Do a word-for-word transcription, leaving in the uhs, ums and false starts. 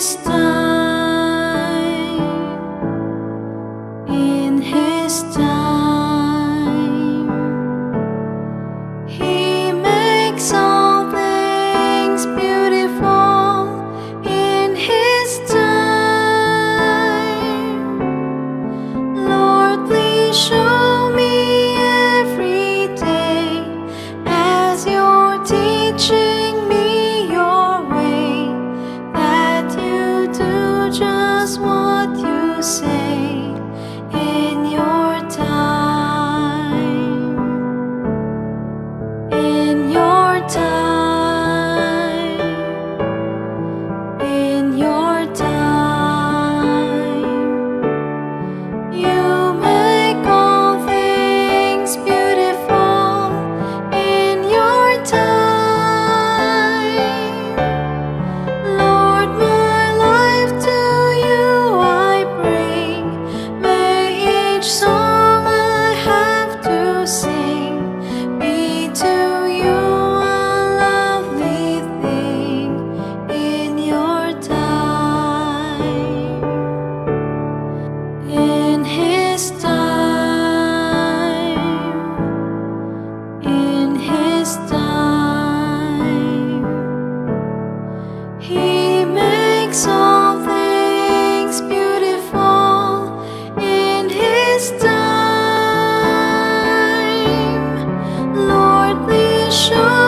His time, in His time, He makes all things beautiful. In His time, Lord, please show me every day as You're teaching me Your way, that You do just what You say in Your time, in Your time, in Your time. You make all things beautiful in Your time. Lord, my life to You I bring. May each song I have to sing be to You a lovely thing in Your time, in His time, in His time. He makes all things beautiful in His time. Lord, please show